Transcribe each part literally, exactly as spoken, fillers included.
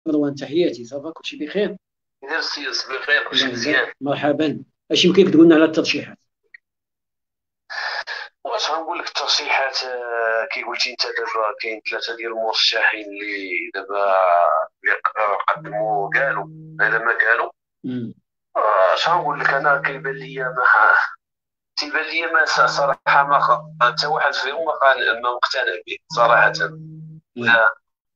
مروان تحياتي، صافا كلشي بخير؟ ميرسي بخير، الله كلشي يجزاك، مزيان. مرحبا. اش يمكن تقولنا على الترشيحات؟ واش غنقول لك الترشيحات؟ آه، كي قلتي انت دابا كاين ثلاثه ديال المرشحين اللي دابا اللي ق- قدموا قالوا هذا ما قالوا. مم. آه، اش غنقول لك؟ انا كيبان لي ما تيبان لي ما ص- صراحه ما خ- حتى واحد فيهم ما قال- ما مقتنع به صراحه. وي. لا.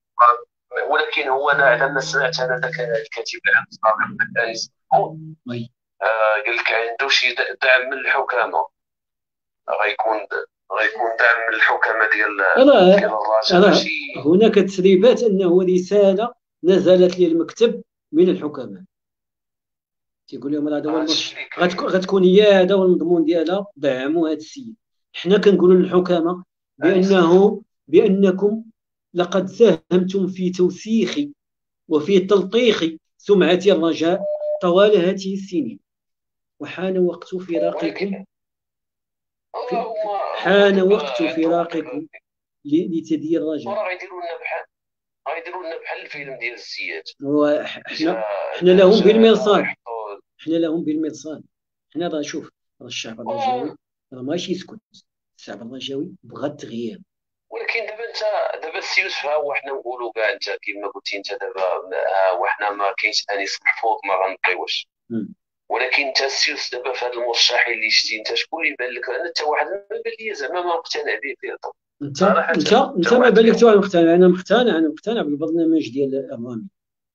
ولكن هو انا على ما سمعت انا ذاك الكاتب العام السابق ذاك انيس محمود، وي. آه، قال لك عنده شي د- دعم من الحكامه. غيكون غيكون دعم من الحكامه ديال ديال راه الرجاء باش راه ي- هناك تسريبات انه رساله نزلت للمكتب من الحكماء، تيقول لهم راه هذا هو هذا المرشح، الشيء اللي غتكون كاين. غتكون هي هذا هو المضمون ديالها، دعموا هذا السيد. حنا كنقولوا للحكامه انيس. بانه بانكم لقد ساهمتم في توسيخ وفي تلطيخ سمعه الرجاء طوال هذه السنين، وحان وقت فراقكم. ولكن آه، هما هما حان دابا وقت عندهم دابا فراقكم ل- لتدير الرجاء. وراه غيديروا لنا بحال غيديروا لنا بحال الفيلم ديال الزيات. وحنا جا حنا لهم جا هنا بالمرصاد، ويحطوا. حنا لهم بالمرصاد. حنا راه شوف، راه الشعب الرجاوي آه، راه ماشي يسكت. الشعب الرجاوي بغى التغيير. ولكن دابا انت دابا السي يوسف، ها هو حنا نقولوا كاع انت كيما قلتي انت دابا، ها هو حنا ما كاينش انيس محفوظ ما غنبقيوش. مم. ولكن انت السيوس دابا في هاد المرشحين اللي شتي انت، شكون اللي بان لك؟ انا حتى واحد ما بان لي زعما ما مقتنع به فيه انت صراحه، انت حتى انت ما واحد بالك فيهم. تو مقتنع؟ انا مقتنع، انا مقتنع بالبرنامج ديال الرامي.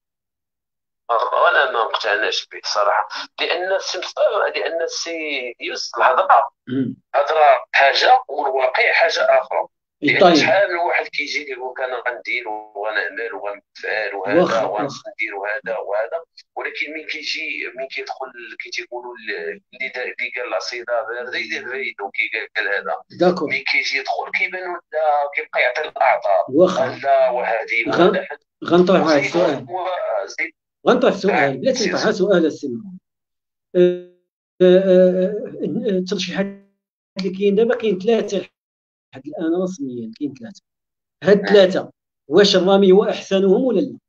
آه، انا ما مقتنعش به صراحه، لان السي مصطفى، لان السي يوسف الهضره مم. هضره حاجه والواقع حاجه اخرى. لان طيب. شحال من واحد كيجي كيقول لك انا غندير وغنعمل وغنفعل وهذا واخا واخا. وغندير وهذا وهذا. ولكن من كيجي من كيدخل كي تيقولوا اللي دا- اللي قال العصيده بارده يدير فايدو، كي قال قال هذا. داكور. ملي كيجي يدخل كيبان لا، كيبقى يعطي الاعذار. واخا. لا وهذه غن... وهذا حد. غنطرح واحد وزيد السؤال. وزيد. غنطرح سؤال، نعم بلاتي نطرح سياسي. سؤال السي. أه، أه، أه، أه، الترشيحات اللي كاين دابا كاين ثلاثه لحد الان رسميا، كاين ثلاثه. هاد الثلاثه واش الرامي هو احسنهم ولا لا؟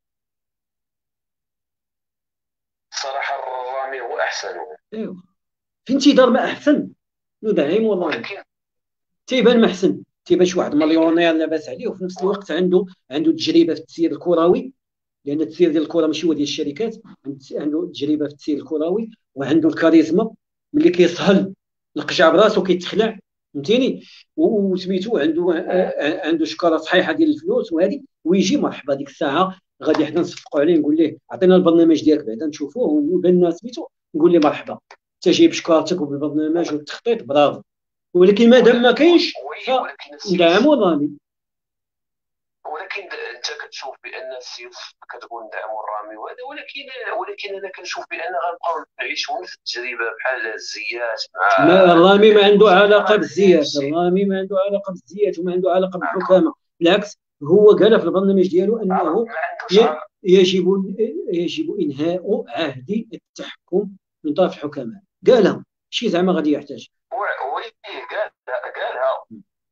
صراحه الرامي هو احسن. ايوا، في انتظار ما احسن ندعم الرامي. ولكن تيبان ما احسن، تيبان شي واحد مليونير لاباس عليه، وفي نفس الوقت عنده عنده تجربه في التسيير الكروي، لان التسيير ديال الكره ماشي هو ديال الشركات. عنده تجربه في التسيير الكروي وعنده الكاريزما، ملي كيسهل القجع براسو كيتخلع، فهمتيني. وسميتو عنده آه، عنده شكاره صحيحه ديال الفلوس وهذه، ويجي مرحبا ديك الساعه غادي حنا نصفقوا عليه، نقول ليه عطينا البرنامج ديالك بعدا نشوفوه ونبان سميتو، نقول ليه مرحبا انت جايب شكارتك وبالبرنامج والتخطيط، برافو. ولكن مادام ما كاينش وي ولكن السياسي. فندعموا الرامي. ولكن انت كتشوف بان السيوف كتقول ندعموا الرامي وهذا، ولكن ولكن انا كنشوف بان غنبقاو نعيشوا نفس التجربه بحال الزيات مع ما الرامي ما عنده علاقه غنولي بالزيات، نفسي. الرامي ما عنده علاقه بالزيات وما عنده علاقه بالحكامه. بالعكس، هو قال في البرنامج ديالو ما انه عندوش ي- علاقه. يجب يجب انهاء عهد التحكم من طرف الحكماء. قالها شي زعما غادي يحتاج. وي قال قالها.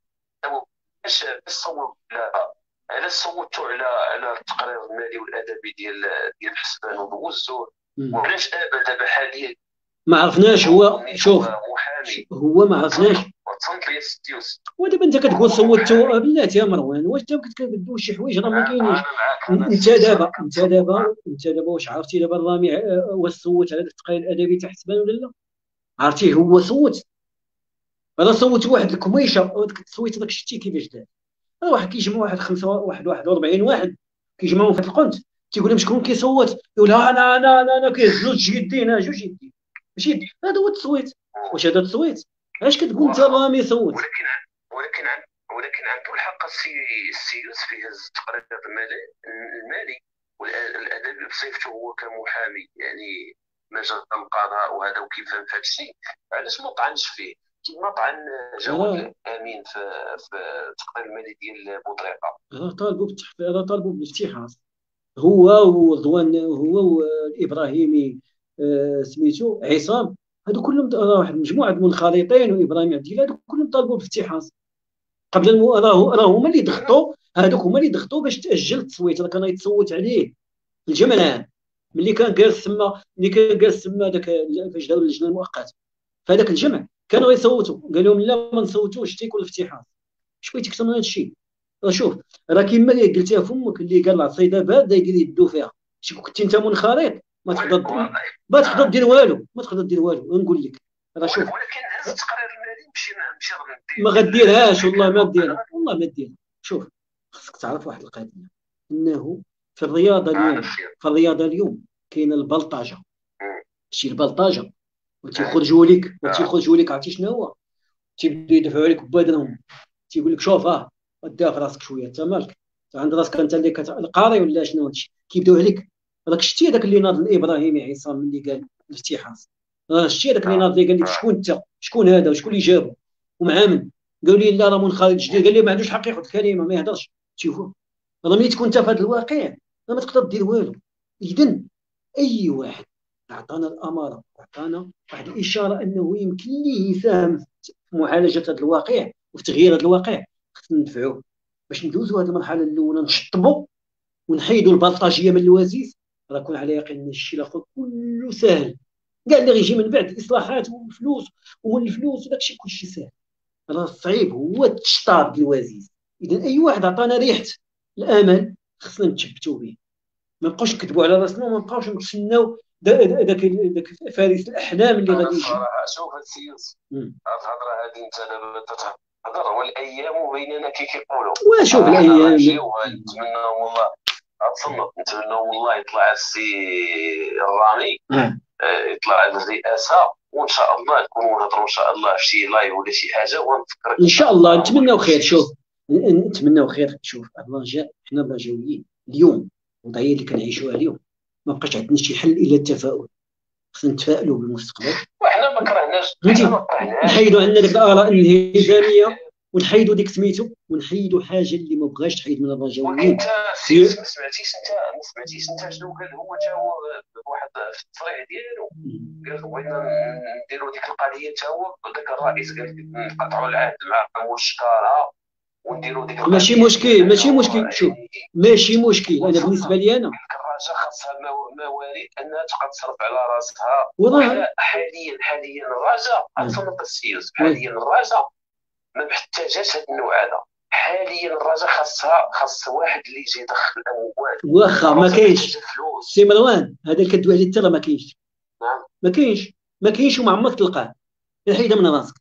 باش صوت على على صوتوا على على التقرير المالي والادبي ديال ديال الحسبان ودوزو. مم. وعلاش دابا دابا حاليا ما عرفناش هو، هو شوف، محامي هو ما عرفناش. وتصنت لي ستيوس. ودابا انت كتقول هو صوتوا محامي. بلاتي يا مروان، واش انت كتقول شي حوايج راه ما انا كاينينش. أنا معك، انا انت صافي دابا انت كنتصور دابا معك. انت دابا واش عرفتي دابا الرامي آه، واش صوت على ذاك التقرير الادبي تاع حسبان ولا لا؟ عرفتيه هو صوت؟ انا صوت واحد الكميشه، وداك التصويت هذاك شتي كيفاش دار. راه واحد كيجمع واحد خمسه واحد واحد وأربعين واحد كيجمعهم في هذا القنت، تيقول لهم شكون كيصوت، يقول ها انا انا انا انا كيهزوا جوج يدين، ها جوج يدين ماشي يدين. هذا هو التصويت. واش هذا التصويت؟ علاش كتقول انت واخا. الرامي صوت؟ ولكن ولكن عن ولكن عنده الحق السي السي يوسف في هذا التقرير المالي المالي والادبي بصفته هو كمحامي، يعني مجال القضاء وهذا وكيفهم في هذا الشيء. علاش ما طعنش فيه كما طعن راه جواد امين في في التقرير المالي ديال بوطريقه. راه طالبوا بالتحقيق، راه طالبوا بالافتحاص. هو ورضوان، هو والابراهيمي، آه سميتو عصام، هادو كلهم راه واحد المجموعه المنخرطين، وابراهيم عبد الله، هادو كلهم طالبوا بالافتحاص قبل المو... راه راه هما اللي ضغطوا، هادوك هما اللي ضغطوا باش تاجل التصويت، راه كان يتصوت عليه الجمع العام. ملي كان جالس تما ملي كان جالس تما هذاك فاش داروا اللجنه المؤقته في هذاك الجمع، كانوا يصوتوا، قال لهم لا ما نصوتوش تيكون الافتحاص. شويه اكثر من هذا الشيء. راه شوف، راه كيما اللي قلتيها فمك، اللي قال العصيده بارده يقدر يدو فيها. شي كنت انت منخرط ما تقدر ما تقدر دير والو، ما تقدر دير والو، نقول لك. راه شوف، ولكن هذا التقرير المالي مشي مشي ما غديرهاش، والله ما ديرها، والله ما ديرها. شوف، خصك تعرف واحد القضيه، انه في الرياضه اليوم في الرياضه اليوم كاين البلطجه. شي البلطجه وتيخرجوا لك وتيخرجوا لك عرفتي شنو هو؟ تيبداو يدفعوا عليك ببادرهم، تيقول لك شوف اه وديها في راسك شويه، انت مالك، انت عند راسك انت اللي القاري ولا شنو هادشي. كيبداو عليك. راك شتي هذاك اللي ناض الابراهيمي عصام اللي قال الافتحاص؟ راه شتي هذاك اللي ناض اللي قال لك شكون انت، شكون هذا وشكون اللي جابو ومع من؟ قالوا لي لا راه منخرط جديد، قال لي ما عندوش حق ياخذ الكلمه ما يهضرش. شوفوا، راه ملي تكون انت في هذا الواقع راه ما تقدر دير والو. اذا اي واحد اعطانا الاماره واعطانا واحد الاشاره انه يمكن ليه يساهم في معالجه هذا الواقع وفي تغيير هذا الواقع، خصنا ندفعوه باش ندوزوا هذه المرحله الاولى، نشطبوا ونحيدوا البلطجيه من الوزيز. راه كون على يقين ان الشيء الاخر كله سهل، كاع اللي غيجي من بعد الاصلاحات والفلوس والفلوس وداك الشيء كلشي سهل. راه الصعيب هو التشطاب الوزيز. اذا اي واحد عطانا ريحه الامل خصنا نتشبتوا به، ما نبقاوش نكذبوا على راسنا وما نبقاوش نتسناو ذاك ذاك فارس الاحلام اللي غادي يجي. الصراحه شوف السيوس، هاد الهضره هذه انت دابا تتهضر والايام بيننا كي كيقولوا. وشوف الايام نتمناو والله تصنت، نتمناو والله يطلع السي الرامي يطلع الرئاسه، وان شاء الله نكونوا نهضروا ان شاء الله في شي لايف ولا شي حاجه ونفكر ان شاء الله. نتمناو خير. شوف نتمناو خير. شوف الرجاء، حنا الرجاويين اليوم الوضعيه اللي كنعيشوها اليوم ما بقاش عندنا شي حل الا التفاؤل. خصنا نتفائلوا بالمستقبل. وحنا ما كرهناش نحيدوا عندنا ديك الاراء الانهزاميه ونحيدوا ديك سميتو ونحيدوا حاجه اللي ما بغاش تحيد من الرجاويين. وانت ما سمعتيش انت ما سمعتيش انت شنو قال هو تا هو واحد في التصريح ديالو؟ قال بغينا نديروا ديك القضيه تا هو ذاك الرئيس قال نقطعوا العهد مع موشكاره ونديروا ديك ماشي مشكل ماشي مشكل. شوف ماشي مشكل. انا بالنسبه لي انا الرجاء خاصها موارد انها تبقى تصرف على راسها. والله حاليا حاليا الرجاء اتصنت السيوس، حاليا الرجاء ما محتاجاش هذا النوع هذا. حاليا الرجاء خاصها خاص واحد اللي يجي يدخل اموال. واخا ما كاينش سي مروان، هذا اللي كدوي عليه ترى ما كاينش. نعم ما كاينش ما كاينش وما عمرك تلقاه. حيدها من راسك،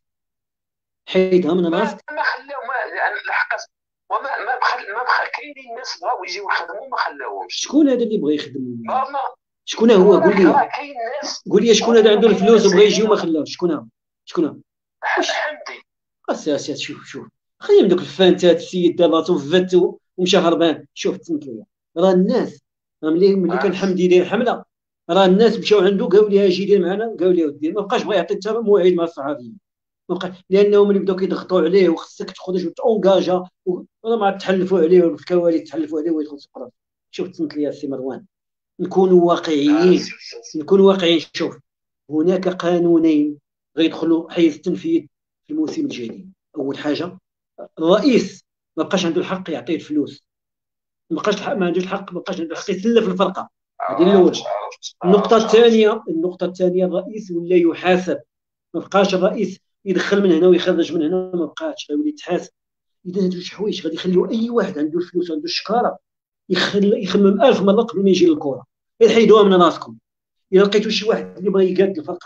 حيدها من راسك. ما خلاو ما يعني لحقاش وما ما بخل ما بخل كاينين الناس بغاو يجيو يخدموا ما خلاوهمش. شكون هذا اللي بغى يخدم؟ ما شكون هو؟ قول لي كاين ناس قول لي شكون هذا عنده الفلوس وبغى يجي وما خلاوش؟ شكون هو؟ شكون هو؟ حمدي. اساس شوف شوف خلينا من دوك الفانتات. السيد دار راسو فات ومشى هربان. شوف تسمت ليا، راه الناس ملي ملي كان حمدي يدير حمله راه الناس مشاو عنده قالوا لي اجي دير معنا، قالوا لي ودي ما بقاش بغى يعطي حتى موعد مع الصحفيين. ما بقى لانهم ملي بداو كيضغطوا عليه وخصك تخرج وتونجاجا راه ما تحلفوا عليه في الكواليس تحلفوا عليه ويدخل سقراط. شوف تسمت ليا السي مروان، نكونوا واقعيين نكونوا واقعيين. شوف هناك قانونين غيدخلوا حيز التنفيذ في الموسم الجديد. اول حاجه الرئيس ما بقاش عنده الحق يعطي الفلوس، ما بقاش ما عندوش الحق ما بقاش عنده الحق يسلف الفرقه. هذه الاولى. النقطه الثانيه النقطه الثانيه الرئيس ولا يحاسب. ما بقاش الرئيس يدخل من هنا ويخرج من هنا، ما بقاش غيولي يتحاسب. اذا هادو شي حوايج غادي يخليو اي واحد عنده الفلوس عنده الشكاره يخل يخمم ألف مره قبل ما يجي للكره. يحيدوها من راسكم. الا لقيتوا شي واحد اللي بغى يقاد الفرقه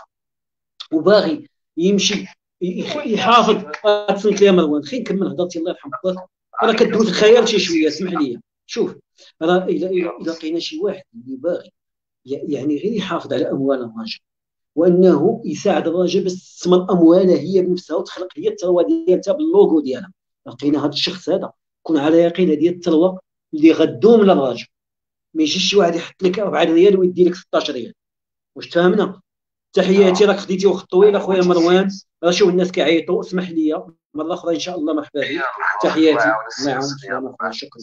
وباغي يمشي يحافظ. تصنت لي مروان خلينا نكمل هضرتي الله يرحم باك. راه كدوز الخيال شي شويه اسمح لي. شوف راه الا الا لقينا شي واحد اللي باغي يعني غير يحافظ على اموال الرجاء وانه يساعد الرجاء باش تستثمر اموالها هي بنفسها وتخلق هي الثروه ديالها باللوغو ديالها. لقينا هذا الشخص هذا كون على يقين هذه الثروه اللي غدوم للرجاء. ما يجيش شي واحد يحط لك أربعة ريال ويدي لك ستطاش ريال. واش فهمنا؟ تحياتي راك خديتي وقت طويل اخويا مروان. راه شوف الناس كيعيطوا اسمح لي مره اخرى ان شاء الله. مرحبا بك. تحياتي. نعم شكرا.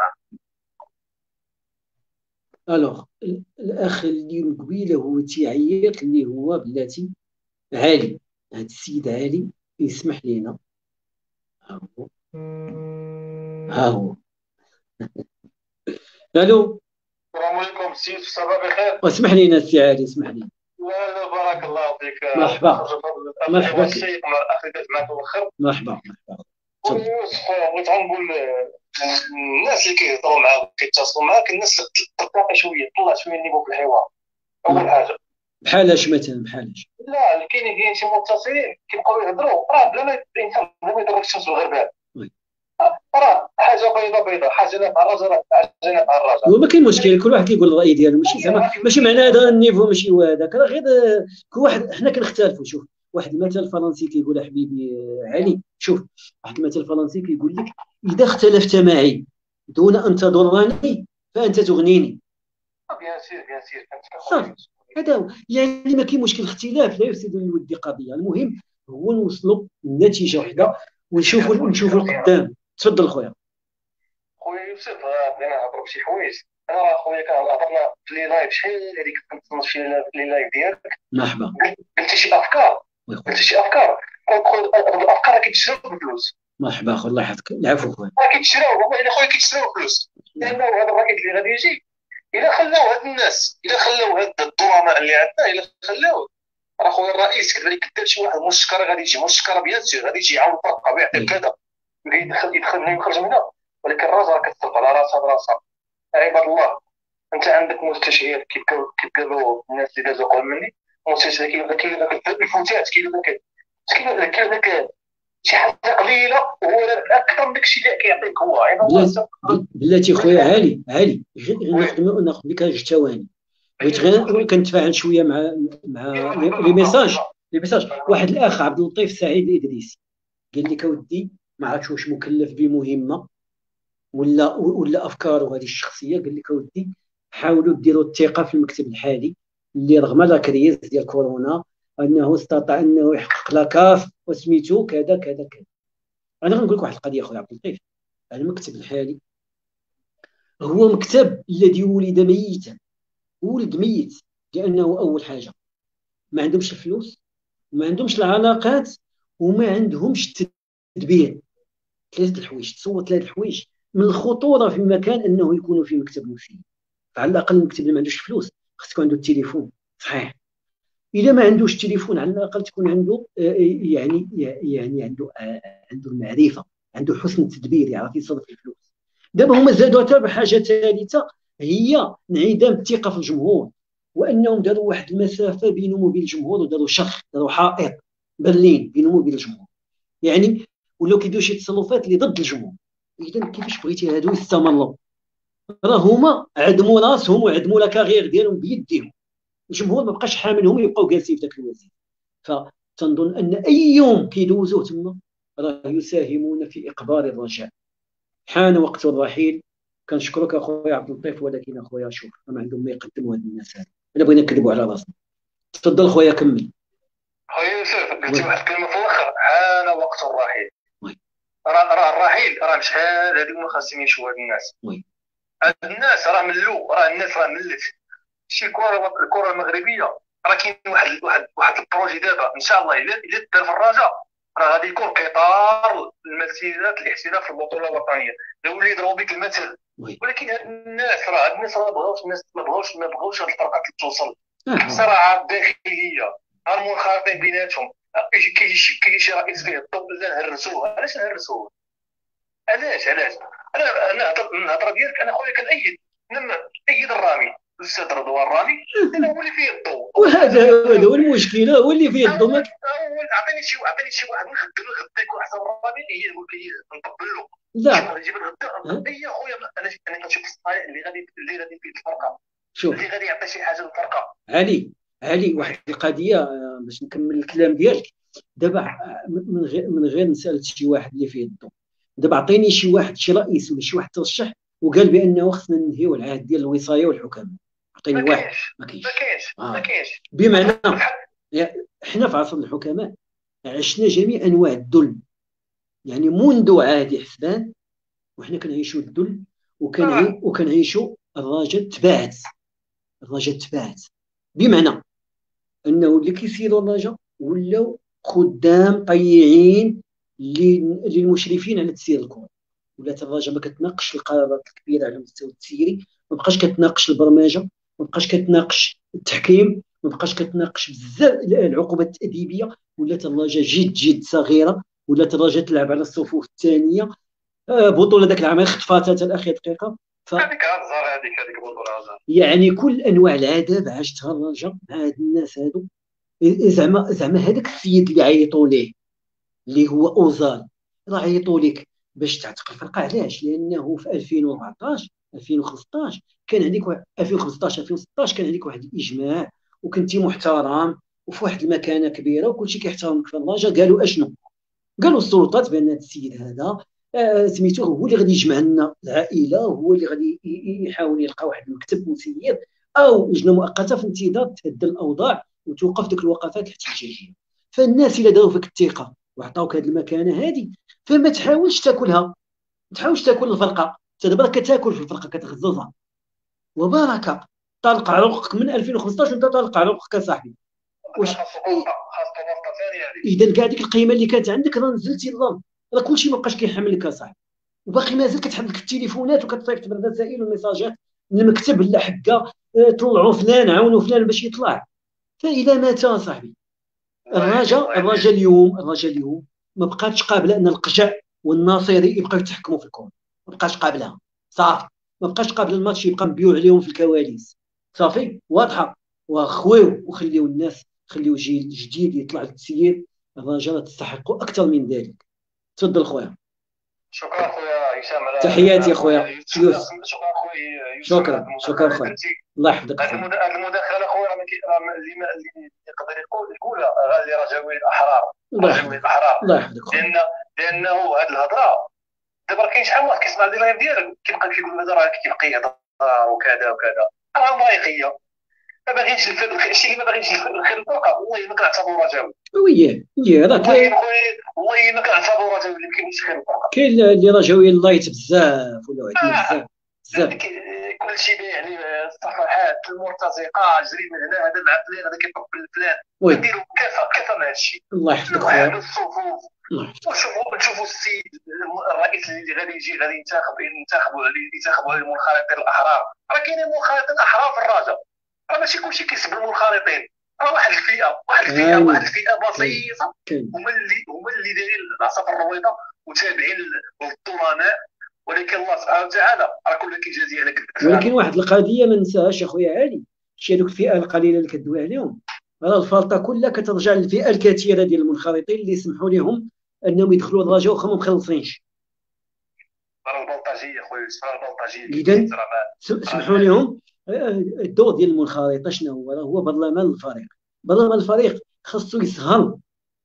الوغ الاخ اللي من قبيله هو تيعيط اللي هو بلاتي علي. هذا السيد علي يسمح لينا. ها هو ها هو الو السلام عليكم سي يوسف، صباح بخير. واسمح لي السي علي، اسمح لي. لا لا، بارك الله فيك. مرحبا. مرحبا ك- الشيخ اخي معك الاخر. مرحبا مرحبا. تفضل. ويوسف، بغيت غنقول الناس اللي كيهضروا معاك كيتصلوا معاك، الناس ترتقي شويه، طلع شويه النيفو في الحوار. اول حاجه، بحال اش مثلا، بحال اش؟ لا كاين كاين شي متصلين كيبقاو يهضروا راه بلا ما الانسان بلا ما يضرب الشمس بالغربال. وي. راه حاجه بيضاء بيضاء، حاجه نافعه الرجل، حاجه نافعه الرجل. هو ما كاين مشكل، كل واحد كيقول الراي ديالو، ماشي زعما ماشي معنى هذا النيفو ماشي هو هذاك، راه غير آه، كل واحد حنا كنختلفوا. شوف، واحد المثل فرنسي كيقول حبيبي آه، علي، شوف، واحد المثل فرنسي كيقول لك: اذا اختلفت معي دون ان تضرني فانت تغنيني. بيان سير بيان سير، كنت صافي، هذا هو. يعني ما كاين مشكل، اختلاف لا يفسد للود قضيه، المهم هو نوصلوا لنتيجه واحده ونشوفوا ونشوفوا القدام. تفضل خويا. خويا يوسف، آه، بدينا نهضروا بشي حوايج. انا راه خويا كنهضرنا في لي لايف شحال هذيك، كنت شي لي لايف ديالك، مرحبا. قلتي شي افكار، وي خويا. قلتي شي افكار. قلت خويا الافكار راه كيتشراو بالفلوس، مرحبا خويا، الله يحفظك. العفو خويا. راه كيتشراو والله الا خويا كيتشراو بالفلوس. لانه هذا الرئيس اللي غادي يجي، الا خلاو هاد الناس، الا خلاو هاد الظلماء اللي عندنا، الا خلاو، راه خويا الرئيس كيقدر يكتب شي واحد مشكره، غادي يجي مشكره بيان سير، غادي يجي يعاون الفرقه ويعطي كذا، يدخل يدخل منها ويخرج منها. ولكن الراجل راه كتسلق على راسها براسها. عباد الله، انت عندك مستشفيات كيف قالوا الناس اللي دازوا قبل مني، مستشفى كاين كاين الفوتات، كاين داك كاين كاين داك شي حاجه قليله، هو اكثر من داكشي اللي كيعطيك هو. عباد الله، بلاتي بلاتي خويا علي، علي غير غير ناخذ ناخذ لك جوج ثواني. بغيت غير كنتفاعل شويه مع مع لي ميساج لي ميساج واحد الاخ عبد اللطيف سعيد الادريسي قال لك: اودي ما عرفتش واش مكلف بمهمه ولا ولا افكاره هذه الشخصيه. قال لك: اودي حاولوا ديروا الثقه في المكتب الحالي اللي رغم لا كريز ديال كورونا انه استطاع انه يحقق لاكاف وسميتو كذا كذا كذا. انا غنقول لك واحد القضيه خويا عبد اللطيف: المكتب الحالي هو مكتب الذي ولد ميتا، ولد ميت، لانه اول حاجه ما عندهمش الفلوس وما عندهمش العلاقات وما عندهمش التدبير. ثلاثه الحوايج، تصور ثلاثه الحوايج من الخطوره في مكان انه يكونوا في مكتب مسيء. فعلى الاقل المكتب اللي ما عندوش فلوس خص يكون عنده التليفون صحيح، اذا ما عندوش التليفون على الاقل تكون عنده آه، يعني يعني عنده آه، عنده المعرفه، عنده حسن التدبير، يعرف يصرف الفلوس. دابا هما زادوا حتى بحاجه ثالثه، هي انعدام الثقه في الجمهور، وانهم داروا واحد المسافه بينهم وبين الجمهور، وداروا شخ، داروا حائط برلين بينهم وبين الجمهور، يعني ولاو كيديروا شي تصرفات اللي ضد الجمهور. اذا كيفاش بغيتي هادو يستمروا؟ راه هما عدموا راسهم وعدموا لا كارير ديالهم بيديهم، الجمهور ما بقاش حاملهم يبقاو جالسين في ذاك الوزير. فتنظن ان اي يوم كيدوزوه تما راه يساهمون في اقبال الرجاء. حان وقت الرحيل. كنشكرك اخويا عبد اللطيف، ولكن اخويا شوف ما عندهم ما يقدموا هاد الناس هذه، الا بغينا نكذبوا على راسنا. تفضل خويا كمل. خويا يوسف، قلتي واحد الكلمه في الاخر: حان وقت الرحيل. راه راه الرحيل راه شحال هذيك ما خاصهم يمشيو هاد الناس. وي. هاد الناس راه ملوا، راه الناس راه ملت. شي الكره الكره المغربيه راه كاين واحد واحد واحد البروجي دابا ان شاء الله الا الا دار في الرجاء، راه غادي يكون قطار المسيرات الاحتراف في البطوله الوطنيه. لو ولي يضربوا بك المثل. ولكن هاد الناس راه هاد الناس ما بغاوش، الناس ما بغاوش ما بغاوش هاد الفرقه توصل. صراعات داخليه، هرمون خارطين بيناتهم. كيجي كيجي شي رئيس فيه الطب، لا نهرسوه. علاش نهرسوه؟ علاش علاش انا انا الهضره ديالك انا خويا كنأيد نأيد الرامي، الاستاذ رضوان الرامي، لانه هو اللي فيه الضوء، وهذا هذا هو المشكل، هو اللي فيه الضوء. عطيني شي عطيني شي واحد نخدم الغدا يكون احسن من الرامي، هي نقول لك نطبل له. لا نجيب الغدا اي خويا، انا انا كنشوف الصايع اللي غادي اللي غادي يفيد الفرقه، شوف اللي غادي يعطي شي حاجه للفرقه. علي علي واحد القضيه باش نكمل الكلام ديالك. دابا من غير من غير نسال شي واحد اللي فيه الضوء، دابا عطيني شي واحد شي رئيس ولا شي واحد ترشح وقال بانه خصنا ننهيو العهد ديال الوصايه والحكام. عطيني واحد. ما كاينش ما كاينش ما كاينش. بمعنى حنا في عصر الحكماء عشنا جميع انواع الذل، يعني منذ عهد حسبان وحنا كنعيشوا الذل وكنعي وكنعيشوا الرجاء تباعت. الرجاء تباعت بمعنى انه اللي كيسيروا الرجاء ولاو خدام طيعين للمشرفين على تسيير الكره. ولات الرجاء ما كتناقش القرارات الكبيره على المستوى التسييري، ما بقاش كتناقش البرمجه، ما بقاش كتناقش التحكيم، ما بقاش كتناقش بزاف العقوبات التاديبيه، ولات الرجاء جد جد صغيره، ولات الرجاء تلعب على الصفوف الثانيه. آه، بطوله ذاك العام خطفاتها حتى الاخير دقيقه. ف هذيك هزار، هذيك هذيك البطوله هزار. يعني كل انواع العذاب عاشتها الرجاء مع هاد الناس هادو. زعما زعما هذاك السيد اللي عيطوا ليه اللي هو اوزال، راه عيطوا لك باش تعتق الفرقه. علاش؟ لانه في ألفين وأربعطاش ألفين وخمسطاش كان عندك واحد، ألفين وخمسطاش ألفين وستطاش كان عندك واحد الاجماع، وكنتي محترم وفي واحد المكانه كبيره وكلشي كيحترمك في الرجاء. قالوا اشنو؟ قالوا السلطات بان هذا السيد هذا آه سميتو هو اللي غادي يجمع لنا العائله، هو اللي غادي يحاول يلقى واحد المكتب مسير او لجنه مؤقته في انتظار تهدى الاوضاع وتوقف ديك الوقفات الاحتجاجيه. فالناس الا داروا فيك الثقه وعطاوك هذه المكانه هذه، فما تحاولش تاكلها، ما تحاولش تاكل الفرقه. انت دابا كتاكل في الفرقه كتغززها وبركه. طلق عروقك من ألفين وخمسطاش وانت طالق عروقك صاحبي. واش خاصو بسطه، خاصو بسطه ثانيه هذيك. اذا كاع ديك القيمه اللي كانت عندك راه نزلتي للارض، راه كلشي ما بقاش كيحملك اصاحبي، وباقي مازال كتحملك التليفونات وكتصيفط بالرسائل والميساجات للمكتب لا حكا طلعوا فلان عاونوا فلان باش يطلع. فالى مات صاحبي الرجاء الرجاء اليوم الرجاء اليوم ما بقاتش قابله ان القجع والناصري يبقاو يتحكموا في الكون. ما بقاش قابلها صافي، ما بقاش قابل الماتش يبقى مبيوع عليهم في الكواليس. صافي واضحه. وخويو وخليو الناس، خليو جيل جديد يطلع للتسيير. الرجاء تستحقوا اكثر من ذلك. تفضل خويا. شكرا خويا هشام على تحياتي خويا يوسف. شكرا خويا يوسف. شكرا شكرا خويا، الله يحفظك. هذه المداخله خويا اللي اللي يقدر يقول يقولها غير رجاوي الاحرار، رجاوي الاحرار، الله يحفظك. لان لانه هذه الهضره دابا كاين شحال واحد كيسمع اللايف ديالك كيبقى كيقول هذا راه كيبقى يهضر وكذا وكذا، راه ضايقيه. ما باغينش الشيء اللي ما باغينش الخير للفرقه والله ما كنعتبرو رجاوي. وياه وياه راه كاين والله ما كنعتبرو رجاوي اللي ما كيبغيش الخير للفرقه. كاين اللي رجاوي لايت بزاف ولا واحد بزاف بزاف. كلشي يعني الصفحات المرتزقه جري من هنا هذا مع فلان هذا كيطبل فلان نديروا كافه كافه من هذا الشيء. الله يحفظك خويا. الصفوف وشوفوا نشوفوا السيد الرئيس اللي غادي يجي غادي ينتخب ينتخبوا ينتخبوا المنخرطين الاحرار. راه كاينين منخرطين احرار في الرجاء، راه ماشي كلشي كيسب المنخرطين، راه واحد الفئه واحد الفئه واحد الفئه بسيطه هما اللي هما اللي دايرين العصا الرويضه وتابعين للظلماء. ولكن الله سبحانه وتعالى راه كل كيجازي على قد. ولكن واحد القضيه ما ننساهاش اخويا علي، شي هذوك الفئه القليله اللي كدوي عليهم، راه الفلطه كلها كترجع للفئه الكثيره ديال المنخرطين اللي سمحوا لهم انهم يدخلوا الرجاء وخا ما مخلصينش. راه البلطجيه خويا البلطجيه اذا سمحوا لهم. الدور ديال المنخرطه شنو هو؟ راه هو برلمان الفريق. برلمان الفريق خاصو يسهر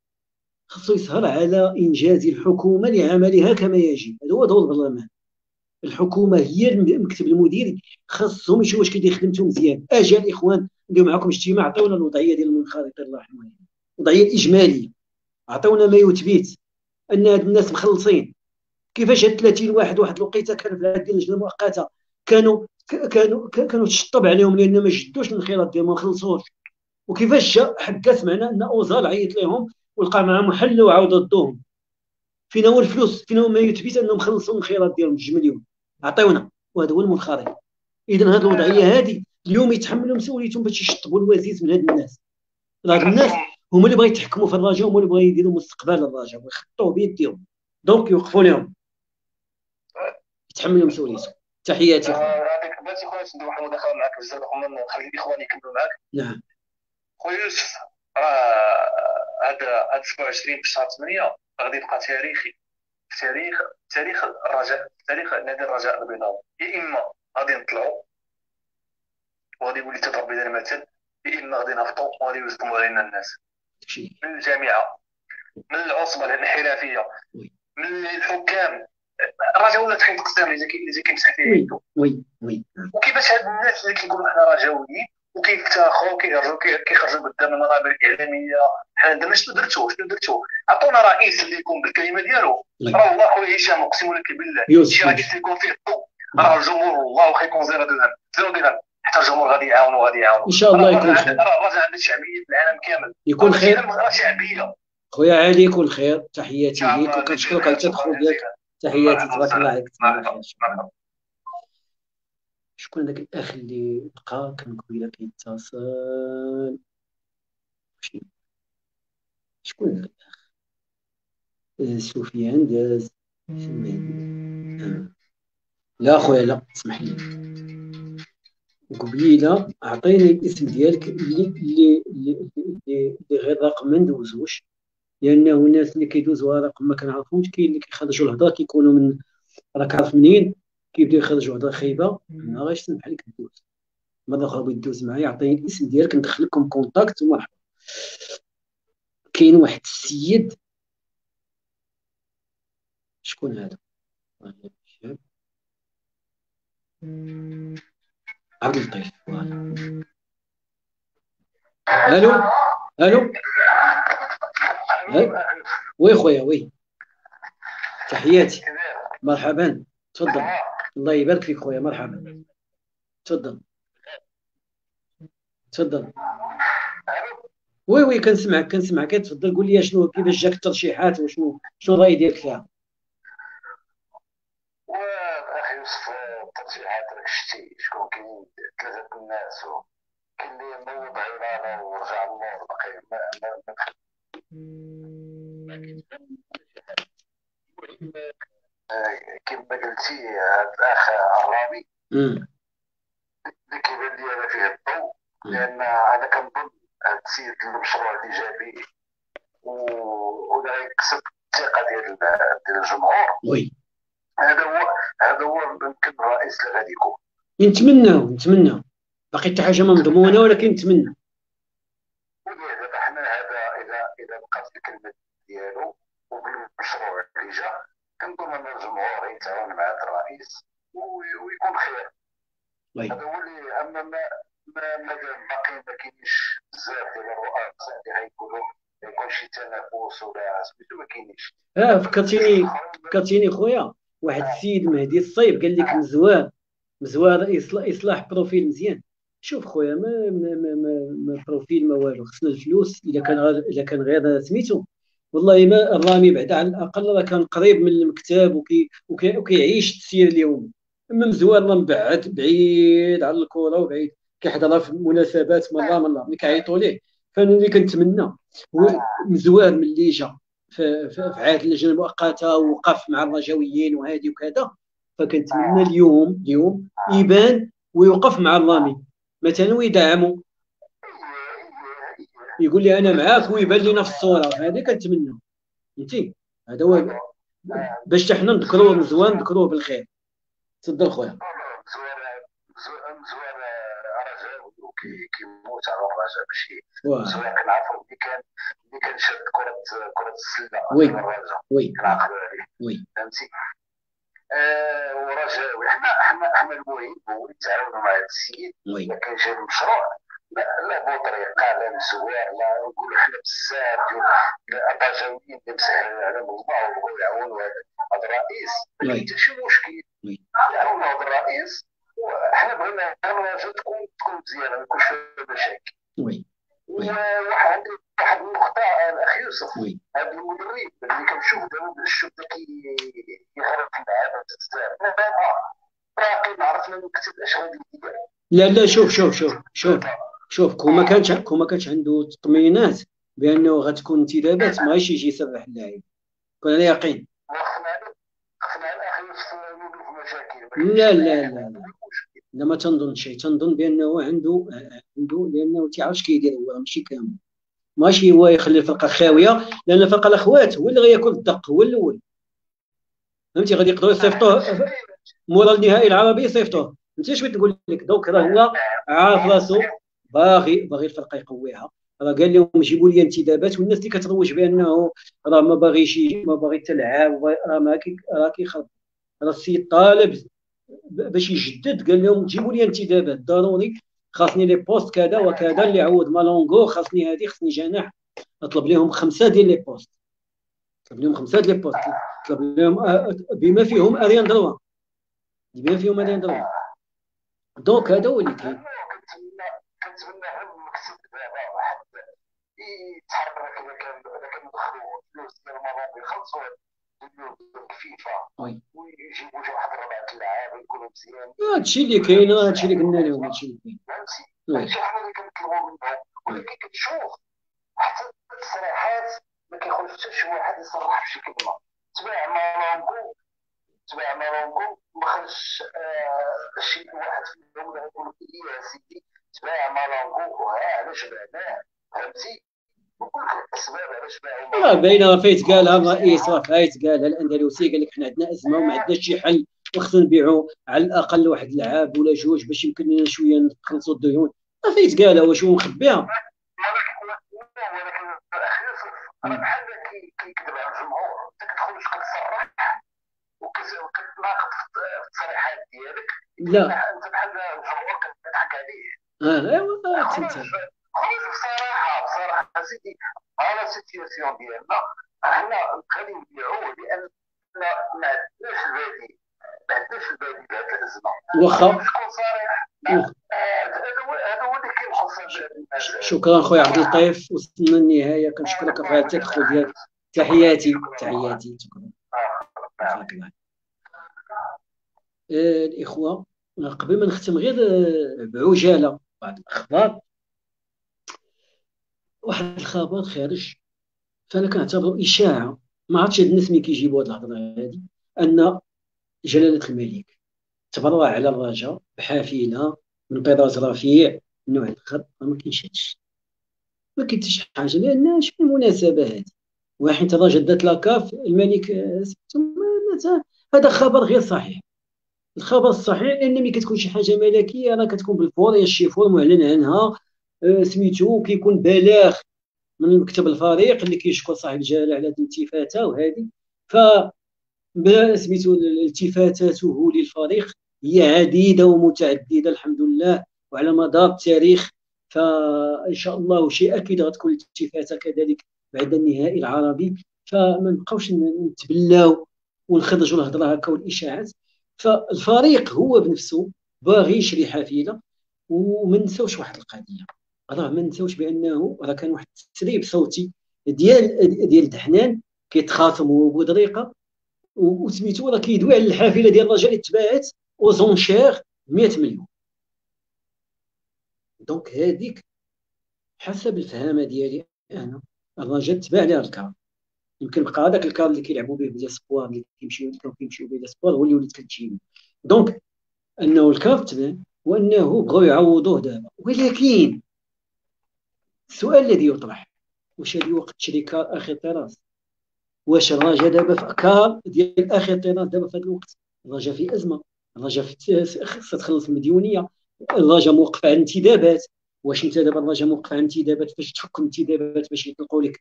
خاصو يسهر على انجاز الحكومه لعملها كما يجب. هذا هو دور البرلمان. الحكومه هي المكتب المديري خاصهم يشوفوا واش كيدير خدمته مزيان. اجي الاخوان نديروا معكم اجتماع، عطيونا الوضعيه ديال المنخرطين الله يرحمهم، الوضعيه الاجماليه، عطيونا ما يثبت ان هاد الناس مخلصين. كيفاش هاد ثلاثين واحد واحد الوقيته كانوا في العهد ديال اللجنه المؤقته كانوا كانوا كانوا تشطب عليهم لان ما جدوش الانخراط ديالهم ما خلصوش. وكيفاش حكا سمعنا ان اوزال عيط لهم ولقى معهم حل وعاود ردوهم. فين هو الفلوس؟ فين هو ما يثبت انهم خلصوا الانخراط ديالهم بجوج مليون؟ عطيونا. وهذا هو المنخرط. اذا هذه الوضعيه هذه اليوم يتحملوا مسؤوليتهم باش يشطبوا الوزيز من هاد الناس. هاد الناس هما اللي بغاو يتحكموا في الرجاء، هما اللي بغاو يديروا مستقبل الرجاء ويخطوه بيديهم، دونك يوقفوا لهم يتحملوا مسؤوليتهم. تحياتي خويا. هذيك بغيتي خويا ندير واحد المداخله معك بزاف نخلي الاخوان يكملوا معك. نعم خويا يوسف، راه هذا هذا سبعة وعشرين في شهر ثمانية غادي يبقى تاريخي في تاريخ تاريخ الرجاء، تاريخ نادي الرجاء البيضاوي. يا اما غادي نطلعوا وغادي يولي تضرب بنا المثل، يا اما غادي نهبطوا وغادي يوزنوا علينا الناس من الجامعه من العصبه الانحرافيه من الحكام. الرجاء ولا تخيل تقسم اللي زي كيمسح فيه يدو. وي وي وكيفاش هاد الناس اللي كيقولوا حنا رجاويين وكيفتخروا وكيخرجوا كيخرجوا قدام المنابر الاعلاميه، حنا درنا شنو درتو شنو درتو عطونا رئيس اللي يكون بالكلمه ديالو. راه والله خويا هشام اقسم لك بالله شي رئيس يكون فيه الضوء، راه الجمهور والله واخا يكون زيرو درهم زيرو درهم حتى الجمهور غادي يعاونوا غادي يعاونوا ان شاء الله. يكون خير. راه الرجاء عنده شعبيه في العالم كامل. يكون خير. راه شعبيه خويا علي يكون خير. تحياتي ليك وكنشكرك على التدخل ديالك. تحياتي تبارك الله عليك. شكون هذاك الاخ اللي بقى كان قبيله كيتصل؟ ماشي، شكون هذاك؟ آه، سفيان داز آه. لا خويا لا، اسمح لي، قبيله اعطيني الاسم ديالك اللي اللي اللي, اللي, اللي غير رقم ما ندوزوش، لانه الناس اللي كيدوزوا رقم ما كنعرفهمش، كاين اللي كيخرجوا الهضره كيكونوا من، راك عارف منين كيبداو يخرجوا هضره خايبه. انا غير نسمح لك دوز، مره اخرى بغيت دوز معايا عطيني الاسم ديالك ندخلكم كونتاكت ومرحبا. كاين واحد السيد، شكون هذا؟ عبد اللطيف. الو الو وي خويا وي، تحياتي، مرحبا، تفضل. الله يبارك فيك خويا، مرحبا، تفضل تفضل. وي وي كنسمعك كنسمعك، تفضل قول لي شنو، كيفاش جاك الترشيحات وشنو شنو الراي ديالك فيها؟ واخي يوسف، الترشيحات راك شتي شكون كاين ثلاثه الناس، كاين اللي نوض عينانا ورجع اللور باقي ما كما قلتي هذا الاخ الرامي اللي كيبان لي انا فيه الضوء، لان انا كنظن هذا السيد المشروع الايجابي ولا يكسب الثقه ديال ديال الجمهور. وي هذا هو هذا هو يمكن الرئيس اللي غادي يكون. نتمناو نتمناو، باقي حتى حاجه ما مضمونه، ولكن نتمنى. دابا حنا هذا اذا اذا بقى في الكلمه ديالو وبالمشروع اللي جا، كنظن ان الجمهور يتعاون مع هذا الرئيس ويكون خير. هذا هو اللي، اما ما ما ما باقي ما كاينش بزاف ديال الرؤساء اللي غيقولوا يكون شي تنافس ولا سميتو، ما كاينش. اه فكرتيني فكرتيني خويا، واحد السيد مهدي الصيب قال لك مزوار مزوار اصلاح بروفيل مزيان. شوف خويا، ما ما ما ما, ما بروفيل ما والو، خصنا الفلوس. اذا كان غير اذا كان غير سميتو، والله ما الرامي بعد على الاقل راه كان قريب من المكتب وكي وكي وكيعيش التسيير اليومي. اما مزوار راه مبعد بعيد على الكره وبعيد، كيحضر في المناسبات مره مره ملي كيعيطوا ليه. فانا اللي كنتمنى هو مزوار ملي جا في, في, في عهد اللجنه المؤقته ووقف مع الرجويين وهذه وكذا، فكنتمنى اليوم اليوم يبان ويوقف مع الرامي مثلا ويدعمه، يقول لي انا معاك ويبان لنا في الصوره. هذه كنتمنى، فهمتي؟ هذا هو باش حنا نذكروه مزوان، نذكروه بالخير. تفضل خويا. مزوان مزوان رجاء وكيموت على الرجاء، ماشي مزوان كنعرفو اللي كان اللي كان شاد كره كره السله وي الرجاء، وي كنعقلوا عليه، وي فهمتي؟ آه ورجاوي، حنا حنا حنا المهم هو يتعاونوا مع هذا السيد. اذا كان جا المشروع لا لا بطريقه لا مزوار، لا نقولوا حنا بزاف ديال الرجاويين اللي مسهلين عليهم الله وبغاو يعاونوا هذا الرئيس، ما كاين حتى شي مشكل يعاونوا هذا الرئيس. وحنا بغينا الرجاء تكون تكون مزيانه، ما يكونش فيها مشاكل. وي واحد واحد النقطه الاخ يوسف، هذا المدرب اللي كنشوف دابا الشوط كيخرج اللعابه بزاف، باقي ما عرفنا نكتب اش غادي يدير. لا لا شوف شوف شوف شوف شوف كون ما كانش كون ما كانش عنده تطمينات بانه غتكون انتدابات، ما غايش يجي يسرح اللاعب، كون على يقين. خصنا الاخ يوسف نوقف مشاكل. لا لا لا لا ما تنظن شيء، تنظن بانه عنده عنده لانه تيعرف اش كيدير هو، ماشي كامل، ماشي هو يخلي الفرقه خاويه، لان الفرقه الاخوات هو اللي غياكل الدق، هو الاول، فهمتي؟ غادي يقدروا يصيفطوه مورا النهائي العربي، يصيفطوه. فهمتي اش بغيت نقول لك؟ دوك راه هو عارف راسو، باغي باغي الفرقه يقويها، راه قال لهم جيبوا لي انتدابات، والناس اللي كتروج بانه راه ما باغيش ما باغي تلعب، راه ما راه كيخرب، راه السيد طالب باش يجدد، قال لهم جيبوا لي انتدابات ضروري، خاصني لي بوست كذا وكذا اللي عوض مالونغو، خاصني هذه، خاصني جناح. طلب لهم خمسه ديال لي بوست، طلب لهم خمسه ديال لي بوست، طلب لهم بما فيهم اريان دروا، بما فيهم اريان دروا. دونك هذا هو اللي كاين. كنتمنى هذا المكتب دابا واحد يتحرك، اذا كان اذا كان دخلوا فلوس ديال المرابي يخلصوا ديال الفيفا ويجيبوا شي واحد ربعه اللعابه يكونوا مزيانين هادشي اللي كاين، هادشي اللي قلنا لهم، هادشي اللي كاين. فهمتي؟ وي. هادشي حنا اللي كنطلبوا منهم، ولكن كتشوف حتى التصريحات ما كيخرج حتى شي واحد يصرح بشي كلمه. تبع مالونغو تبع مالونغو ما خرجش آه، شي واحد فيهم اللي يقول لك إيه يا سيدي تبع مالونغو وها علاش بعناه، فهمتي؟ نقول لك الاسباب علاش باعوا راه باينه فايت قالها الرئيس، راه فايت قالها الاندلسي، قال لك حنا عندنا ازمه وما عندناش شي حل، وخصنا نبيعوا على الاقل واحد العاب ولا جوج باش يمكن لنا شويه نخلصوا الديون. راه فايت قالها، واش هو مخبيها؟ ولكن الاخير راه بحال كيكذب على الجمهور، انت كتخرج كتصرح وكتناقض في التصريحات ديالك، لا انت بحال الجمهور كتضحك عليه. اه ايوا خرج خرج بصراحه بصراحه سيدي، على السيتياسيون ديالنا حنا غادي نبيعوه لان ما عندناش البديل، ما عندناش البديل لهذه الازمه. واخا شكون صريح؟ هذا هو اللي كيخص. شكرا خويا عبد اللطيف، وصلنا للنهايه، كنشكرك على هذا التدخل ديالك. تحياتي تحياتي شكرا. آه الاخوه، قبل ما نختم غير بعجاله بعض الاخبار. واحد الخبر خارج، فانا كنعتبره اشاعه، ما عرفتش هاد الناس ملي كيجيبوا هاد الهضره هادي، ان جلاله الملك تبرع على الرجاء بحافله من طراز رفيع النوع الاخر. ما كاينش هادشي، ما كاينش حاجه، لان شنو المناسبه هذه؟ وحين تراجدت لاكاف الملك هذا خبر غير صحيح. الخبر الصحيح ان ملي كتكون شي حاجه ملكيه راه كتكون بالفور، يا الشيفور معلن عنها آه سميتو، كيكون بلاغ من مكتب الفريق اللي كيشكر صاحب الجلاله على هذه الالتفاته، وهذه ف سميتو التفاتاته للفريق هي عديده ومتعدده الحمد لله وعلى مدار التاريخ. فان شاء الله شيء اكيد غتكون الالتفاته كذلك بعد النهائي العربي، فما نبقاوش نتبلاو ونخرجوا الهضره هكا والاشاعات. فالفريق هو بنفسه باغي يشري حافله. وما نساوش واحد القضيه، راه ما نساوش بانه راه كان واحد التسريب صوتي ديال ديال دحنان كيتخاصم هو بودريقه وسميتو، راه كيدوي على الحافله ديال الرجاء اللي تباعت اوزونشير مئة مليون. دونك هذيك حسب الفهامه ديالي انا الرجاء تباع لها الكار، يمكن بقى هذاك الكار اللي كيلعبوا به بلي سبوار اللي كيمشيو كانوا كيمشيو به سبوار هو اللي ولات كتجيب. دونك انه الكار تباع وانه بغاو يعوضوه دابا. ولكن السؤال الذي يطرح، واش هذه وقت تشري كار اخي طراز؟ واش الرجاء دابا في كار ديال اخي طراز دابا في هذا الوقت؟ الرجاء في ازمه، الرجاء خصها تخلص المديونيه، الرجاء موقف على الانتدابات. واش انت دابا الرجاء موقف على الانتدابات باش تحكم الانتدابات باش يطلقوا لك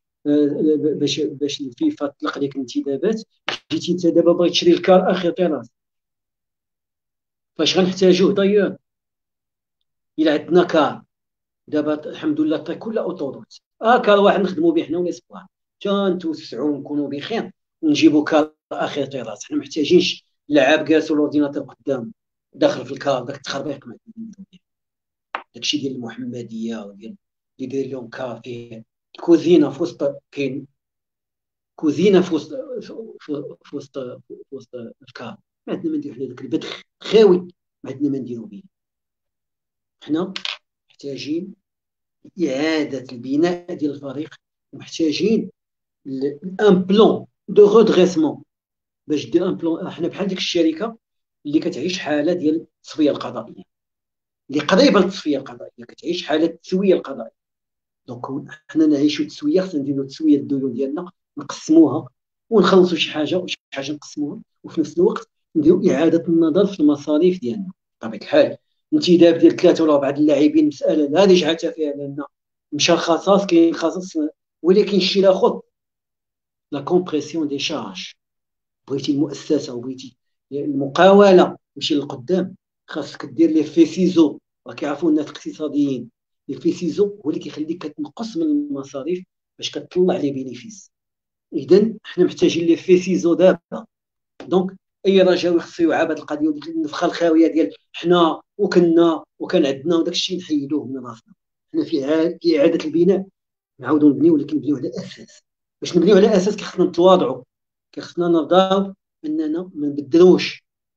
باش باش الفيفا تطلق لك الانتدابات، جيتي انت دابا باغي تشري الكار اخي طراز؟ فاش غنحتاجوه دايور؟ الا عندنا كار دابا الحمد لله الطريق كلها اوتوروت، اه كار واحد نخدموا به حنا ولا سبوار تا نتوسعوا ونكونوا بخير ونجيبوا كار اخر طراز. حنا محتاجينش لعاب جالس الاورديناتور قدام داخل في الكار، داك التخربيق ما داكشي ديال المحمديه وديال اللي داير لهم كار فيه كوزينه في وسط، كاين كوزينه في وسط في وسط في وسط الكار. ما عندنا ما نديرو حنا داك البدخ خاوي، ما عندنا ما نديرو به. حنا محتاجين اعاده البناء ديال الفريق، ومحتاجين ان بلان دو رودغيسمون باش دير ان بلان. حنا بحال ديك الشركه اللي كتعيش حاله ديال التصفيه القضائيه، اللي قريبه للتصفيه القضائيه، كتعيش حاله التسويه القضائيه. دونك حنا نعيشوا التسويه، خصنا نديروا تسويه الديون ديالنا، نقسموها ونخلصوا شي حاجه وشي حاجه نقسموها، وفي نفس الوقت نديروا اعاده النظر في المصاريف ديالنا. بطبيعه الحال انتداب ديال ثلاثه ولا اربعه اللاعبين مساله لا رجعه فيها، لان مشى الخصاص كاين خصاص، ولكن الشيء الاخر لا كومبريسيون دي شارج. بغيتي المؤسسه وبغيتي المقاوله تمشي للقدام، خاصك دير لي في سيزو. راه كيعرفوا الناس الاقتصاديين لي في سيزو هو اللي كيخليك كتنقص من المصاريف باش كتطلع لي بينيفيس. اذا حنا محتاجين لي في سيزو دابا. دونك اي رجاوي خصو يوعى بهذه القضيه ديال النفخه الخاويه ديال حنا وكنا وكان عندنا وداك الشيء نحيدوه من راسنا. حنا في اعاده البناء نعاودوا نبنيو، ولكن نبنيو على اساس. باش نبنيو على اساس كيخصنا نتواضعوا، كيخصنا نرضاو اننا ما نبدلوش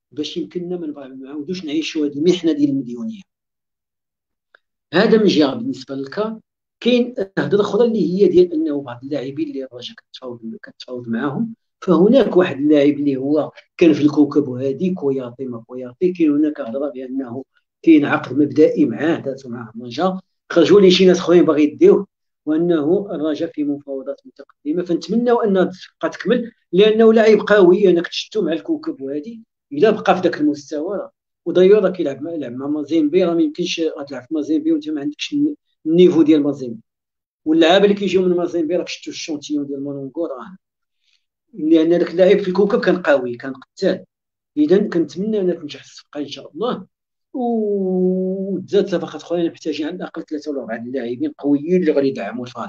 باش يمكننا ما نعاودوش نعيشوا هذه المحنه ديال المديونيه. هذا من جهه. بالنسبه للكا كاين هضره اخرى اللي هي ديال انه بعض اللاعبين اللي الرجاء كتفاوض كتفاوض معاهم، فهناك واحد اللاعب اللي هو كان في الكوكب وهادي كوياطي ما كوياطي، كاين هناك هضره بانه كاين عقد مبدئي معاه دازو معاه الرجاء، خرجوا لي شي ناس اخرين باغي يديوه، وانه الرجاء في مفاوضات متقدمه، فنتمناو انها تبقى تكمل لانه لاعب قوي. انا كنت شفتو مع الكوكب وهادي الا بقى في ذاك المستوى. ودايور راه كيلعب مع لعب مع مازيمبي، راه ما يمكنش غتلعب في مازيمبي وانت ما عندكش النيفو ديال مازيمبي. واللعابه اللي كيجيو من مازيمبي راك شفتوا الشونتيون ديال مونونغو، راه لان ذاك اللاعب في الكوكب كان قوي كان قتال. اذا كنتمنى انها تنجح الصفقه ان شاء الله. وزاد صفقات اخرى محتاجين على الاقل ثلاثه ولا اربعه لاعبين قويين اللي غادي يدعموا الفريق.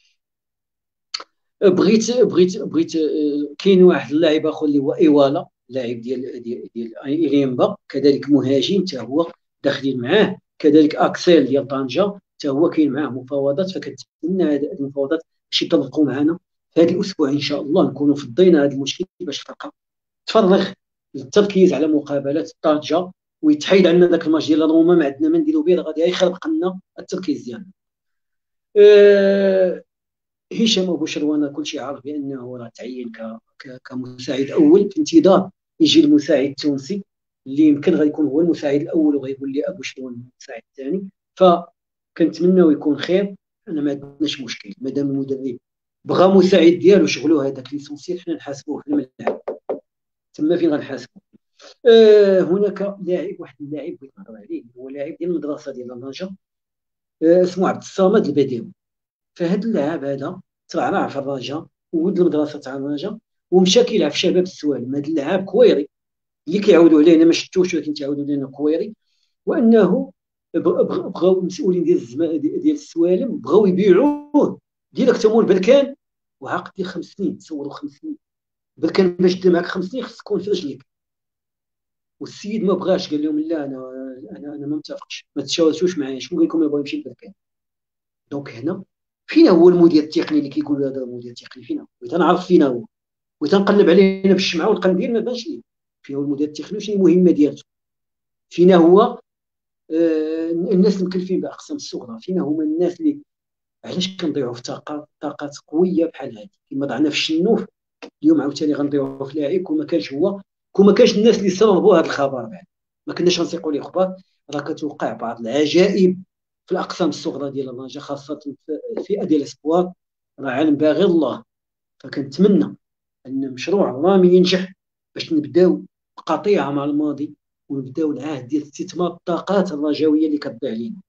بغيت بغيت بغيت كاين واحد اللاعب اخر اللي هو ايوالا، لاعب ديال ديال ديال ايريمبا، كذلك مهاجم حتى هو داخلين معاه، كذلك اكسيل ديال طنجه حتى هو كاين معاه مفاوضات. فكنتمنى هذه المفاوضات باش يطبقوا معنا في هذا الاسبوع ان شاء الله، نكونوا فضينا هذا المشكل باش الفرقه تفرغ للتركيز على مقابلات طنجه ويتحيد عندنا ذاك الماتش ديال روما ما عندنا ما نديرو به، غادي يخربق لنا التركيز ديالنا. أه هشام ابو شروانه كلشي عارف بانه راه تعين كمساعد اول، في انتظار يجي المساعد التونسي اللي يمكن غيكون هو المساعد الاول وغيقول لي ابو شروان المساعد الثاني. فكنتمناو يكون خير، انا ما عندناش مشكل مادام المدرب بغى مساعد ديالو شغلو هذاك ليسونسيال، حنا نحاسبوه في الملعب تما فين غنحاسبوه. أه هناك لاعب واحد اللاعب بغيت نهضر عليه، هو لاعب ديال المدرسه ديال الرجاء، أه اسمه عبد الصمد البديوي. فهاد اللاعب هذا ترعرع في الرجاء وولد المدرسه تاع الرجاء ومشى كيلعب في شباب السوالم. هذا اللاعب كويري اللي كيعاودوا عليه، انا ما شفتوش ولكن كيعاودوا لنا كويري، وانه بغاو المسؤولين ديال الزمان ديال السوالم بغاو يبيعوه ديريكت مول بركان، وعقد ديال خمس سنين. تصوروا خمس سنين بركان باش دير معاك خمس سنين خصك تكون في رجليك. والسيد ما بغاش، قال لهم لا انا انا انا ما متفقش، ما تشاورتوش معايا، شكون قال لكم يبغى يمشي لبركان؟ دونك هنا فينا هو المدير التقني اللي كيقول هذا المدير التقني؟ فينا بغيت نعرف فينا هو، بغيت نقلب علينا بالشمعه والقنديل ما بانش لي فينا هو المدير التقني وشنو المهمه ديالته. فينا هو آه الناس المكلفين باقسام الصغرى، فينا هما الناس اللي علاش كنضيعوا في طاقات طاقات قويه بحال هذه كما ضعنا في الشنوف. اليوم عاوتاني غنضيعوا في لاعب كون ما كانش هو كون ما كانش الناس اللي سربوا هذا الخبر بعد ما كناش غنسيقوا ليه اخبار. راه كتوقع بعض العجائب في الاقسام الصغرى ديال الرجاء خاصه في الفئه ديال الاسبوار، راه عالم باغي الله. فكنتمنى ان مشروع رامي ينجح باش نبداو بقطيعه مع الماضي ونبداو العهد ديال استثمار الطاقات الرجاويه اللي كتضيع لينا.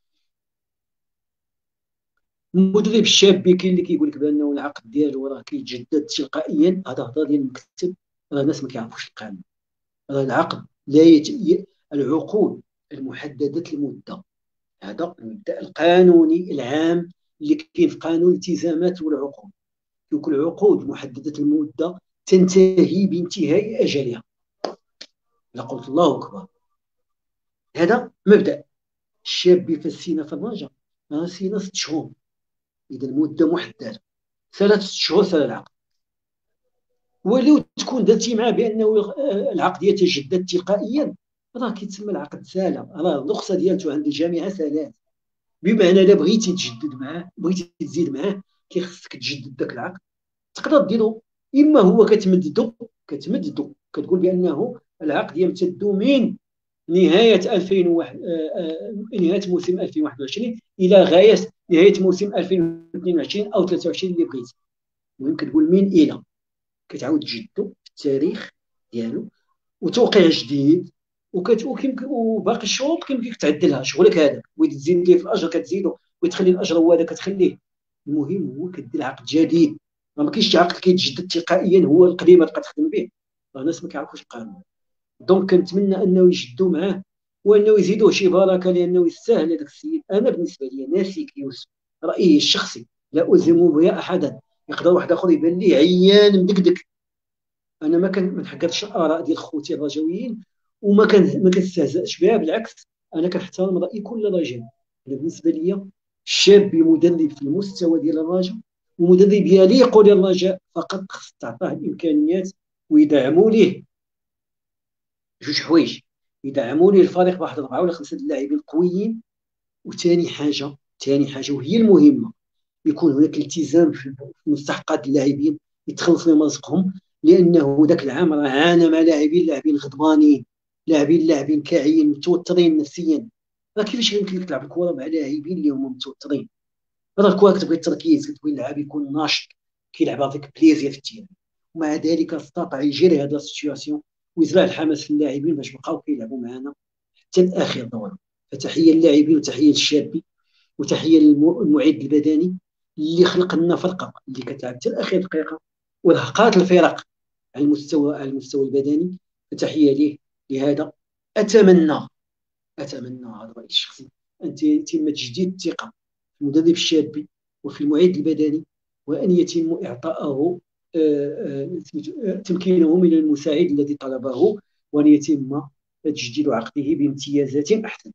المدرب الشاب كاين اللي كيقول لك بانه العقد ديالو راه كيتجدد تلقائيا، هذا هضره ديال المكتب، راه الناس ما كيعرفوش القانون. راه العقد لا يت... العقود المحدده المده، هذا المبدا القانوني العام اللي كاين في قانون الالتزامات والعقود. كل العقود محدده المده تنتهي بانتهاء اجلها. الا قلت الله اكبر، هذا مبدا. الشاب فسينا في الرجاء راه سينا ست شهور، اذا المده محدده ثلاث شهور سال العقد. ولو تكون درتي معاه بانه العقد يتجدد تلقائيا راه كيتسمى العقد ساله، راه الرخصه ديالته عند الجامعه سالات، بمعنى الا بغيتي تجدد معاه بغيتي تزيد معاه كيخصك تجدد ذاك العقد. تقدر ديرو اما هو كتمددو كتمددو كتقول بانه العقد يمتد من نهايه ألفين وواحد نهايه موسم ألفين وواحد وعشرين الى غايه نهايه موسم ألفين واثنين وعشرين او ثلاثة وعشرين اللي بغيتي. المهم كتقول من الى، كتعاود تجدو في التاريخ ديالو وتوقيع جديد، وكيمكن وباقي الشروط كيمكن تعدلها شغلك هذاك، بغيت تزيد ليه في الاجر كتزيدو، وتخلي الاجر هو هذا كتخليه. المهم هو كدير عقد جديد، ما كاينش شي عقد كيتجدد تلقائيا هو القديم تبقى تخدم به. الناس ما كيعرفوش القانون. دونك كنتمنى انه يجدوا معاه وانه يزيدوه شي بركه لانه يستاهل هذاك السيد. انا بالنسبه لي ناسيك يوسف رايي الشخصي لا الزم به احدا، يقدر واحد اخر يبان لي عيان مدكدك. انا ما كان ما نحقرش الاراء ديال خوتي الرجاويين وما كان ما كنستهزئش بها، بالعكس انا كنحترم راي كل رجل. انا بالنسبه لي الشاب مدرب في المستوى ديال الرجاء ومدرب يليق للرجاء، فقط خص تعطاه الامكانيات ويدعموا ليه جوج حوايج، يدعموا لي الفريق بواحد اربعه ولا خمسه اللاعبين قويين. وثاني حاجه ثاني حاجه وهي المهمه، يكون هناك التزام في مستحقات اللاعبين، يتخلص من رزقهم. لانه ذاك العام راه عانى مع لاعبين لاعبين غضبانين، لاعبين لاعبين كاعيين متوترين نفسيا. راه كيفاش يمكن لك تلعب الكره مع لاعبين اللي هما متوترين؟ راه الكره كتبغي التركيز، كتبغي اللاعب يكون ناشط، كيلعب هذاك بليزير في التيم. ومع ذلك استطاع يجيري هذا السيتوياسيون ويزرع الحماس في اللاعبين باش بقاو كيلعبوا معنا حتى لاخر دوره. فتحيه للاعبين وتحيه للشابي وتحيه للمعد البدني اللي خلق لنا فرقه اللي كتلعب حتى لاخر دقيقه ورهقات الفرق على المستوى على المستوى البدني. فتحيه ليه. لهذا اتمنى اتمنى هذا رايي الشخصي ان يتم تجديد الثقه في المدرب الشابي وفي المعد البدني، وان يتم اعطائه آه، آه، تمكينه من المساعد الذي طلبه، وان يتم تجديد عقده بامتيازات احسن.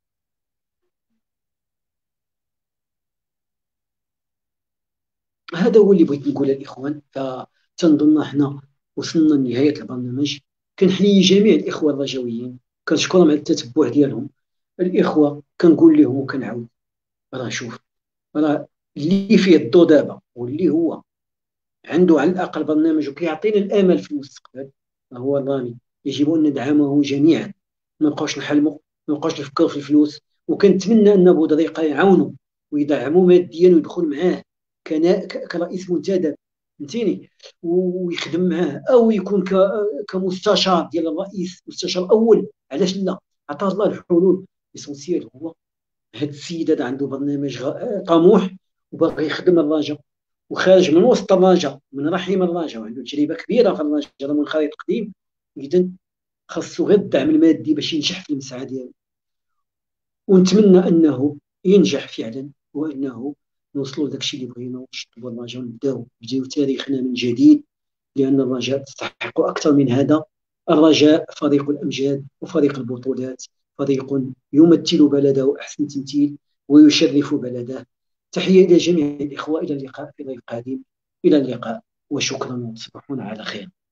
هذا هو اللي بغيت نقوله الاخوان. فتنظن احنا وصلنا لنهايه البرنامج. كنحيي جميع الاخوه الرجويين، كنشكرهم على التتبع ديالهم. الاخوه كنقول لهم وكنعاود، راه شوف، راه اللي فيه الضو دابا واللي هو عنده على الاقل برنامج وكيعطينا الامل في المستقبل هو الرامي. يجب ان ندعمه جميعا، ما نبقاوش نحلموا، ما نبقاوش نفكروا في الفلوس. وكنتمنى ان بودريقه يعاونوا ويدعموا ماديا ويدخل معاه كرئيس منتدب، فهمتيني، ويخدم معاه او يكون كمستشار ديال الرئيس، مستشار اول. علاش لا؟ عطاه الله الحلول. ليسونسيال هو هذا السيد هذا عنده برنامج طموح وباغي يخدم الرجاء وخارج من وسط الرجاء، من رحم الرجاء، وعنده تجربه كبيره في الرجاء، هذا منخرط قديم. اذا خاصو غير الدعم المادي باش ينجح في المسعى ديالو. ونتمنى انه ينجح فعلا، وانه نوصلوا لداك الشيء اللي بغينا ونشطبوا الرجاء ونبداو نبداو تاريخنا من جديد. لان الرجاء تستحق اكثر من هذا. الرجاء فريق الامجاد وفريق البطولات، فريق يمثل بلده احسن تمثيل ويشرف بلده. تحيه الى جميع الاخوه، الى اللقاء في ضيف قادم. الى اللقاء وشكرا وتصبحون على خير.